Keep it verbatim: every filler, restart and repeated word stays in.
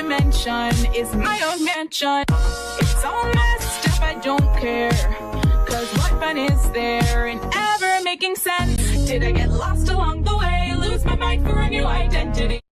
dimension is my own mansion. It's all messed up, I don't care. Cause what fun is there in ever making sense? Did I get lost along the way? Lose my mind for a new identity?